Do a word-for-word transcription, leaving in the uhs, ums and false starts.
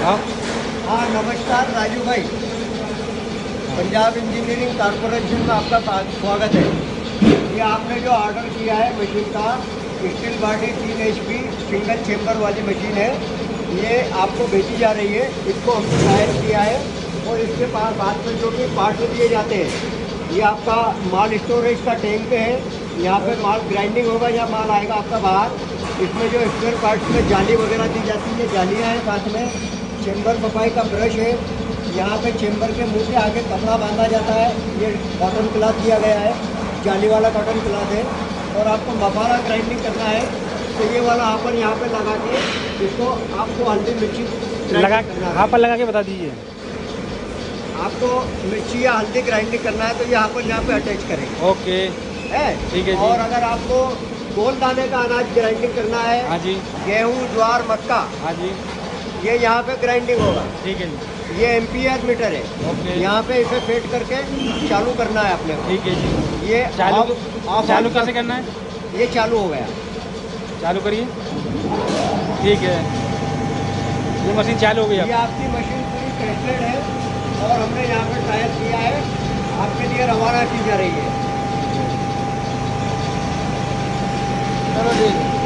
हाँ हाँ नमस्कार राजू भाई, पंजाब इंजीनियरिंग कॉरपोरेशन में आपका स्वागत है। ये आपने जो ऑर्डर किया है मशीन का, स्टील बॉडी तीन एच पी सिंगल चेम्बर वाली मशीन है, ये आपको भेजी जा रही है। इसको हमने ट्रायल किया है और इसके पास बाद में जो भी पार्ट दिए जाते हैं, ये आपका माल स्टोरेज का टैंक है। यहाँ पे माल ग्राइंडिंग होगा या माल आएगा आपका बाहर। इसमें जो स्पेयर पार्ट्स में जाली वगैरह दी जाती है, जालियाँ हैं साथ में। चेम्बर सफाई का ब्रश है। यहाँ पे चेम्बर के मुंह के आगे कपड़ा बांधा जाता है। ये कॉटन क्लॉथ दिया गया है, जाली वाला कॉटन क्लॉथ है। और आपको मसाला ग्राइंडिंग करना है तो ये वाला हापर यहाँ पे लगा के इसको आपको हल्दी मिर्ची लगा हापर लगा के बता दीजिए। आपको मिर्ची या हल्दी ग्राइंडिंग करना है तो यहाँ पर यहाँ पे अटैच करें। ओके है ठीक है जी। और अगर आपको गोल दाने का अनाज ग्राइंडिंग करना है, हाँ जी, गेहूँ ज्वार मक्का, हाँ जी, ये यहाँ पे ग्राइंडिंग होगा। ठीक है जी। ये एम्पियर मीटर है। ओके, यहाँ पे इसे फिट करके चालू करना है अपने को। ठीक है जी। ये चालू ऑफ- ऑफ चालू ऑफ कैसे करना है? ये चालू हो गया। चालू करिए। ठीक है, ये मशीन चालू हो गई। ये आपकी मशीन पूरी टेस्टेड है और हमने यहाँ पे ट्रायल किया है, आपके लिए रवाना की जा रही है। चलो जी।